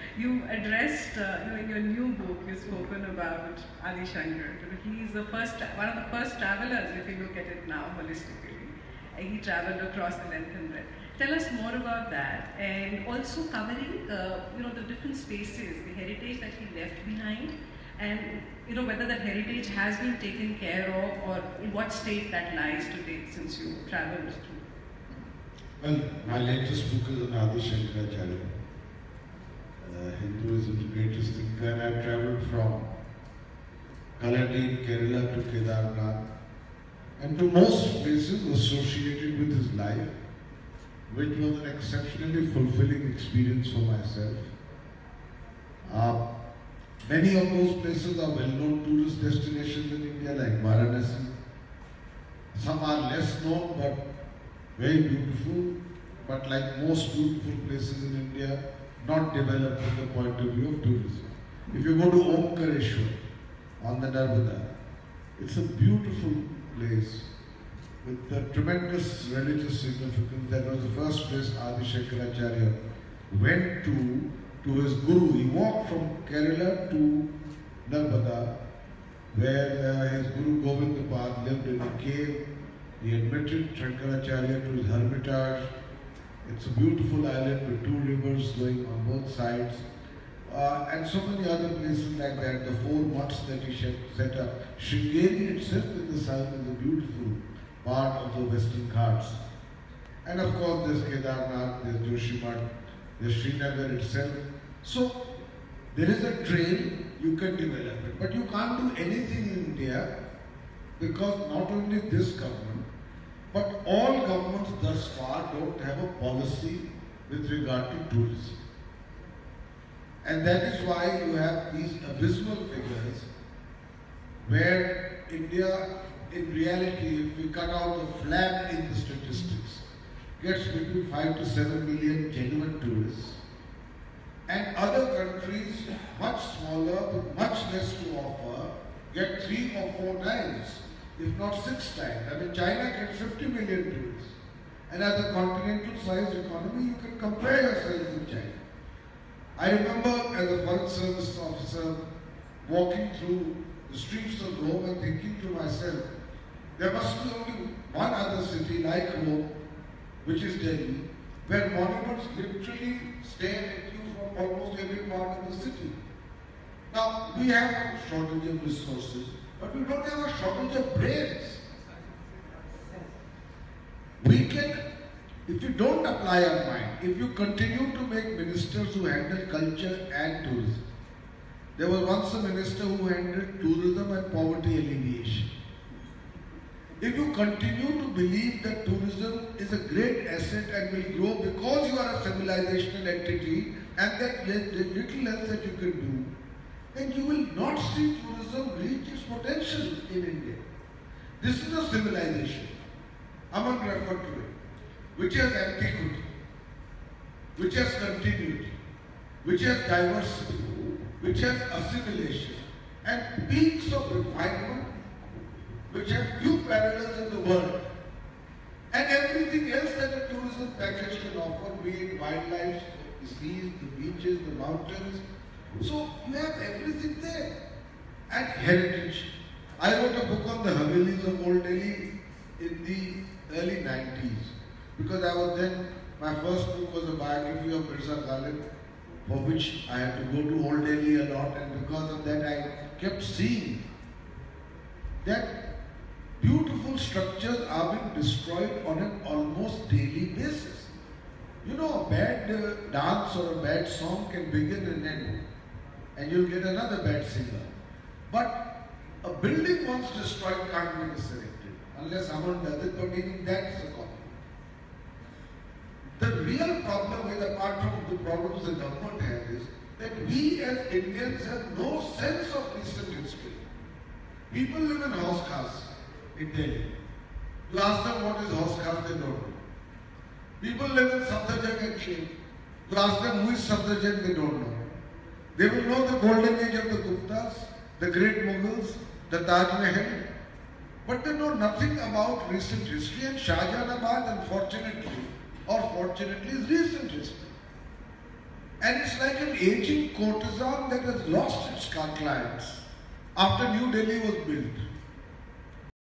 You addressed, in your new book, you've spoken about Adi Shankar. He's one of the first travelers, if you look at it now holistically. He traveled across the length and breadth. Tell us more about that, and also covering, the different spaces, the heritage that he left behind, and whether that heritage has been taken care of, or in what state that lies today since you traveled through. Well, my latest book is on Adi Shankaracharya, Hinduism's greatest thinker, and I've traveled from Kaladi in Kerala to Kedarnath, and to most places associated with his life, which was an exceptionally fulfilling experience for myself. Many of those places are well-known tourist destinations in India, like Varanasi. Some are less known but very beautiful, but like most beautiful places in India, not developed from the point of view of tourism. If you go to Omkareshwar on the Narmada, it's a beautiful place with a tremendous religious significance. That was the first place Adi Shankaracharya went to his guru. He walked from Kerala to Narmada, where his guru Govindapad lived in a cave. He admitted Shankaracharya to his hermitage. It's a beautiful island with two rivers going on both sides. And so many other places like that, the 4 mutts that he set up. Sringeri itself in the south is a beautiful part of the Western Ghats. And of course there's Kedarnath, there's Joshimath, there's Srinagar itself. So there is a trail, you can develop it. But you can't do anything in India because not only this government, but all governments thus far don't have a policy with regard to tourism. And that is why you have these abysmal figures where India, in reality, if we cut out the flag in the statistics, gets between 5 to 7 million genuine tourists. And other countries, much smaller with much less to offer, get 3 or 4 times, if not 6 times. I mean, China gets 50 million tourists. And as a continental-sized economy, you can compare yourself with China. I remember as a foreign service officer walking through the streets of Rome and thinking to myself, there must be only one other city like Rome, which is Delhi, where monuments literally stare at you from almost every part of the city. Now, we have a shortage of resources, but we don't have a shortage of brains. We can, if you don't apply our mind, if you continue to make ministers who handle culture and tourism. There was once a minister who handled tourism and poverty alleviation. If you continue to believe that tourism is a great asset and will grow because you are a civilizational entity and that there's little else that you can do, then you will not see tourism reach its potential in India. This is a civilization, Aman referred to it, which has antiquity, which has continuity, which has diversity, which has assimilation, and peaks of refinement, which have few parallels in the world. And everything else that a tourism package can offer, be it wildlife, the seas, the beaches, the mountains. So you have everything there. And heritage. I wrote a book on the Havelis of Old Delhi in the early 90s. Because I was then, my first book was a biography of Mirza Ghalib, for which I had to go to Old Delhi a lot, and because of that I kept seeing that beautiful structures are being destroyed on an almost daily basis. You know, a bad dance or a bad song can begin and end, and you'll get another bad singer. But a building once destroyed can't be resurrected, unless someone does it, but even that's a copy. The real problem is, apart from the problems the government has, is that we as Indians have no sense of recent history. People live in house caste in Delhi. You ask them what is house caste, they don't know. People live in Safdarjung and Sheikh. You ask them who is Safdarjung, they don't know. They will know the golden age of the Guptas, the great Mughals, the Taj Mahal, but they know nothing about recent history, and Shahjahanabad, unfortunately, or fortunately, is recent history. And it's like an aging courtesan that has lost its clients after New Delhi was built.